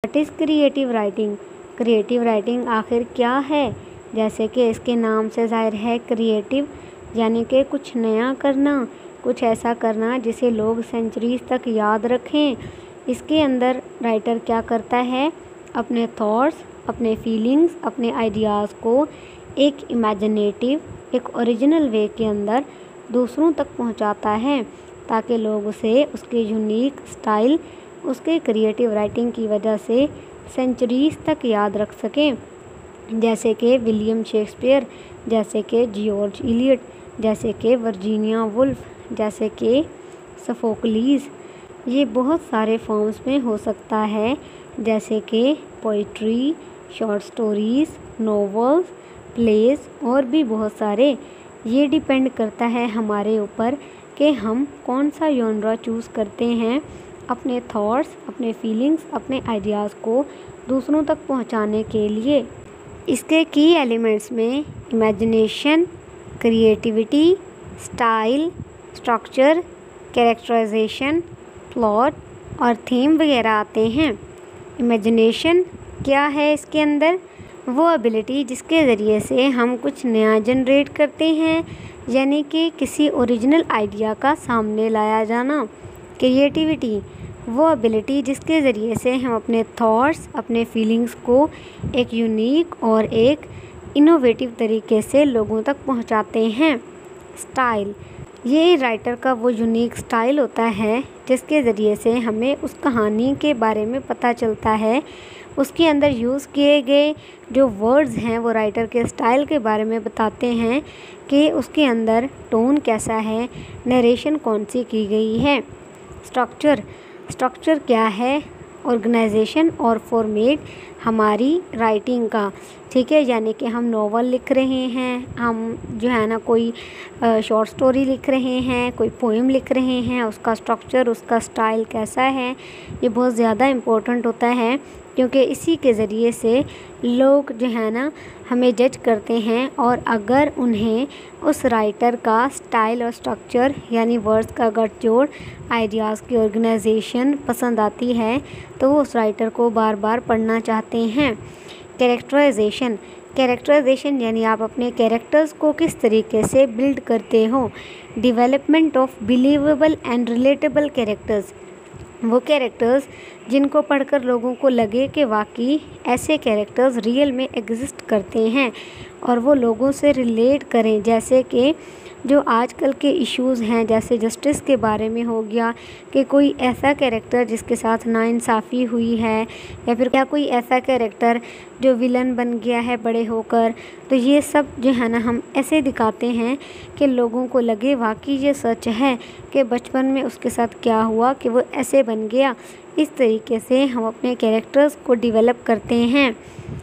What is creative writing? Creative writing आखिर क्या है? जैसे कि इसके नाम से ज़ाहिर है, क्रिएटिव यानी कि कुछ नया करना, कुछ ऐसा करना जिसे लोग सेंचुरीज़ तक याद रखें। इसके अंदर राइटर क्या करता है, अपने थॉट्स, अपने फीलिंग्स, अपने आइडियाज़ को एक इमेजिनेटिव, एक ओरिजिनल वे के अंदर दूसरों तक पहुंचाता है, ताकि लोग उसे उसके यूनिक स्टाइल, उसके क्रिएटिव राइटिंग की वजह से सेंचुरीज़ तक याद रख सकें। जैसे कि विलियम शेक्सपियर, जैसे कि जॉर्ज इलियट, जैसे कि वर्जीनिया वुल्फ, जैसे कि सोफोक्लीज़। ये बहुत सारे फॉर्म्स में हो सकता है, जैसे कि poetry, short stories, novels, plays और भी बहुत सारे। ये डिपेंड करता है हमारे ऊपर कि हम कौन सा जॉनरा चूज़ करते हैं अपने थॉट्स, अपने फीलिंग्स, अपने आइडियाज़ को दूसरों तक पहुंचाने के लिए। इसके की एलिमेंट्स में imagination, creativity, style, structure, characterization, plot और थीम वगैरह आते हैं। इमेजिनेशन क्या है? इसके अंदर वो एबिलिटी जिसके ज़रिए से हम कुछ नया जनरेट करते हैं, यानी कि किसी ओरिजिनल आइडिया का सामने लाया जाना। क्रिएटिविटी वो एबिलिटी जिसके ज़रिए से हम अपने थॉट्स, अपने फीलिंग्स को एक यूनिक और एक इनोवेटिव तरीके से लोगों तक पहुंचाते हैं। स्टाइल ये राइटर का वो यूनिक स्टाइल होता है जिसके ज़रिए से हमें उस कहानी के बारे में पता चलता है। उसके अंदर यूज़ किए गए जो वर्ड्स हैं वो राइटर के स्टाइल के बारे में बताते हैं कि उसके अंदर टोन कैसा है, नरेशन कौन सी की गई है। स्ट्रक्चर क्या है? ऑर्गेनाइजेशन और फॉर्मेट हमारी राइटिंग का, ठीक है। यानी कि हम नॉवल लिख रहे हैं, हम जो है ना कोई शॉर्ट स्टोरी लिख रहे हैं, कोई पोएम लिख रहे हैं, उसका स्ट्रक्चर, उसका स्टाइल कैसा है, ये बहुत ज़्यादा इम्पोर्टेंट होता है, क्योंकि इसी के ज़रिए से लोग जो है ना हमें जज करते हैं। और अगर उन्हें उस राइटर का स्टाइल और स्ट्रक्चर यानी वर्ड्स का गठजोड़, आइडियाज़ की ऑर्गेनाइजेशन पसंद आती है तो वो उस राइटर को बार बार पढ़ना चाहते हैं। कैरेक्टराइजेशन यानी आप अपने कैरेक्टर्स को किस तरीके से बिल्ड करते हो। Development of believable and relatable characters वो कैरेक्टर्स जिनको पढ़कर लोगों को लगे कि वाकई ऐसे कैरेक्टर्स रियल में एग्जिस्ट करते हैं और वो लोगों से रिलेट करें। जैसे कि जो आजकल के इश्यूज़ हैं, जैसे जस्टिस के बारे में हो गया कि कोई ऐसा कैरेक्टर जिसके साथ नाइंसाफ़ी हुई है, या फिर क्या कोई ऐसा कैरेक्टर जो विलन बन गया है बड़े होकर। तो ये सब जो है ना हम ऐसे दिखाते हैं कि लोगों को लगे वाकई ये सच है कि बचपन में उसके साथ क्या हुआ कि वो ऐसे बन गया। इस तरीके से हम अपने कैरेक्टर्स को डेवलप करते हैं।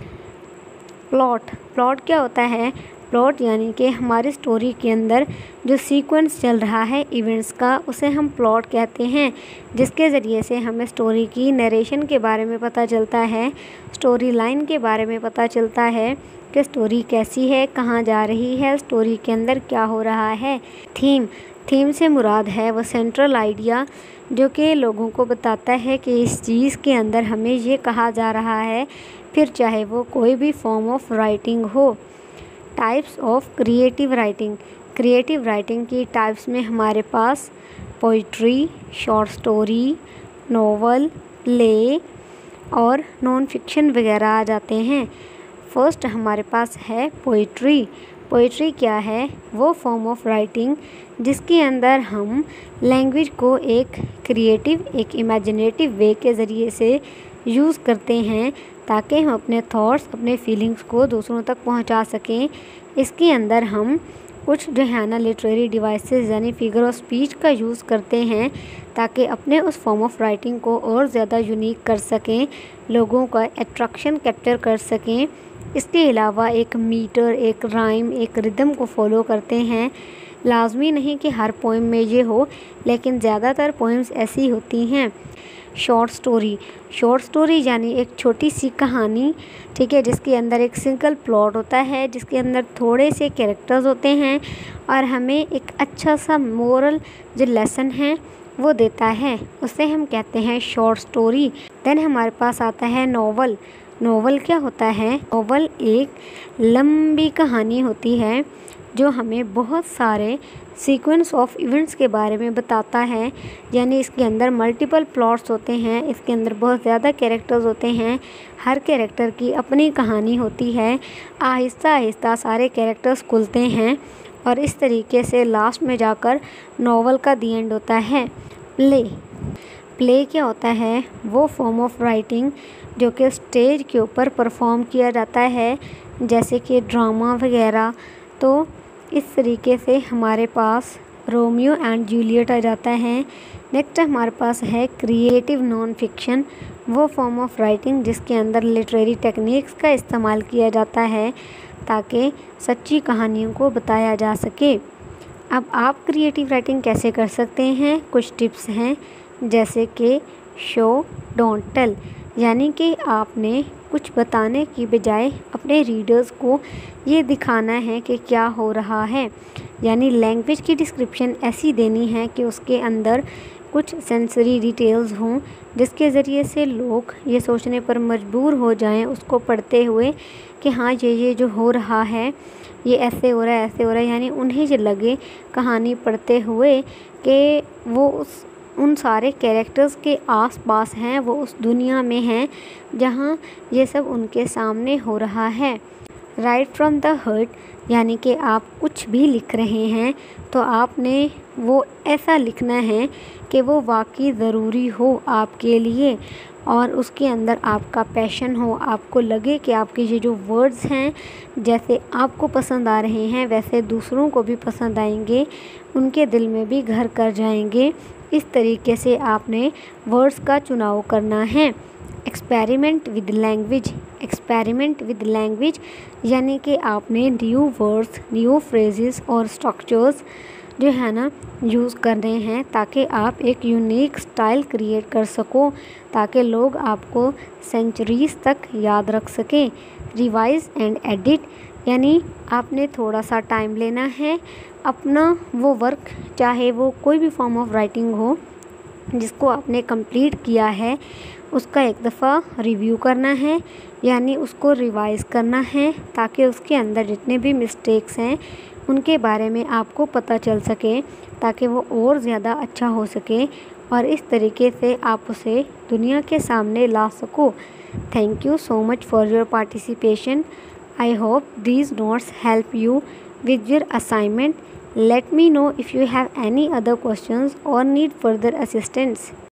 प्लॉट क्या होता है? प्लॉट यानी कि हमारी स्टोरी के अंदर जो सीक्वेंस चल रहा है इवेंट्स का, उसे हम प्लॉट कहते हैं, जिसके ज़रिए से हमें स्टोरी की नरेशन के बारे में पता चलता है, स्टोरी लाइन के बारे में पता चलता है कि स्टोरी कैसी है, कहाँ जा रही है, स्टोरी के अंदर क्या हो रहा है। थीम से मुराद है वो सेंट्रल आइडिया जो कि लोगों को बताता है कि इस चीज़ के अंदर हमें ये कहा जा रहा है, फिर चाहे वो कोई भी फॉर्म ऑफ राइटिंग हो। टाइप्स ऑफ क्रिएटिव राइटिंग की टाइप्स में हमारे पास poetry, short story, novel, play और नॉन फिक्शन वगैरह आ जाते हैं। फर्स्ट हमारे पास है पोइट्री क्या है? वो फॉर्म ऑफ राइटिंग जिसके अंदर हम लैंग्वेज को एक क्रिएटिव, एक इमेजिनेटिव वे के ज़रिए से यूज़ करते हैं ताकि हम अपने थॉट्स, अपने फीलिंग्स को दूसरों तक पहुंचा सकें। इसके अंदर हम कुछ जो है ना लिटरेरी डिवाइसेस यानी फिगर ऑफ स्पीच का यूज़ करते हैं ताकि अपने उस फॉर्म ऑफ राइटिंग को और ज़्यादा यूनिक कर सकें, लोगों का अट्रैक्शन कैप्चर कर सकें। इसके अलावा एक मीटर, एक राइम, एक रिदम को फॉलो करते हैं। लाजमी नहीं कि हर पोएम में ये हो, लेकिन ज़्यादातर पोएम्स ऐसी होती हैं। शॉर्ट स्टोरी यानी एक छोटी सी कहानी, ठीक है, जिसके अंदर एक सिंगल प्लॉट होता है, जिसके अंदर थोड़े से कैरेक्टर्स होते हैं और हमें एक अच्छा सा मोरल जो लेसन है वो देता है, उसे हम कहते हैं शॉर्ट स्टोरी। देन हमारे पास आता है नॉवल। नॉवल क्या होता है? नॉवल एक लंबी कहानी होती है जो हमें बहुत सारे सीक्वेंस ऑफ इवेंट्स के बारे में बताता है, यानी इसके अंदर मल्टीपल प्लॉट्स होते हैं, इसके अंदर बहुत ज़्यादा कैरेक्टर्स होते हैं, हर कैरेक्टर की अपनी कहानी होती है। आहिस्ता आहिस्ता सारे कैरेक्टर्स खुलते हैं और इस तरीके से लास्ट में जाकर नॉवल का दी एंड होता है। प्ले। प्ले क्या होता है? वो फॉर्म ऑफ राइटिंग जो कि स्टेज के ऊपर परफॉर्म किया जाता है, जैसे कि ड्रामा वगैरह। तो इस तरीके से हमारे पास रोमियो एंड जूलियट आ जाता है। नेक्स्ट हमारे पास है क्रिएटिव नॉन फिक्शन, वो फॉर्म ऑफ राइटिंग जिसके अंदर लिटरेरी टेक्निक्स का इस्तेमाल किया जाता है ताकि सच्ची कहानियों को बताया जा सके। अब आप क्रिएटिव राइटिंग कैसे कर सकते हैं? कुछ टिप्स हैं, जैसे कि शो डोंट टेल, यानी कि आपने कुछ बताने की बजाय अपने रीडर्स को ये दिखाना है कि क्या हो रहा है। यानी लैंग्वेज की डिस्क्रिप्शन ऐसी देनी है कि उसके अंदर कुछ सेंसरी डिटेल्स हों, जिसके ज़रिए से लोग ये सोचने पर मजबूर हो जाएं उसको पढ़ते हुए कि हाँ ये जो हो रहा है ये ऐसे हो रहा है, ऐसे हो रहा है। यानी उन्हें ये लगे कहानी पढ़ते हुए कि वो उन सारे कैरेक्टर्स के आसपास हैं, वो उस दुनिया में हैं जहाँ ये सब उनके सामने हो रहा है। राइट फ्रॉम द हार्ट, यानी कि आप कुछ भी लिख रहे हैं तो आपने वो ऐसा लिखना है कि वो वाकई ज़रूरी हो आपके लिए और उसके अंदर आपका पैशन हो, आपको लगे कि आपके ये जो वर्ड्स हैं जैसे आपको पसंद आ रहे हैं वैसे दूसरों को भी पसंद आएंगे, उनके दिल में भी घर कर जाएंगे। इस तरीके से आपने वर्ड्स का चुनाव करना है। Experiment with language. Experiment with language यानी कि आपने न्यू वर्ड्स, न्यू फ्रेजेस और स्ट्रक्चर्स जो है ना यूज़ कर रहे हैं ताकि आप एक यूनिक स्टाइल क्रिएट कर सको, ताकि लोग आपको सेंचुरीज़ तक याद रख सकें। रिवाइज एंड एडिट, यानी आपने थोड़ा सा टाइम लेना है, अपना वो वर्क चाहे वो कोई भी फॉर्म ऑफ राइटिंग हो जिसको आपने कंप्लीट किया है उसका एक दफ़ा रिव्यू करना है, यानी उसको रिवाइज़ करना है ताकि उसके अंदर जितने भी मिस्टेक्स हैं उनके बारे में आपको पता चल सके, ताकि वो और ज़्यादा अच्छा हो सके और इस तरीके से आप उसे दुनिया के सामने ला सको। Thank you so much for your participation. I hope these notes help you with your assignment. Let me know if you have any other questions or need further assistance.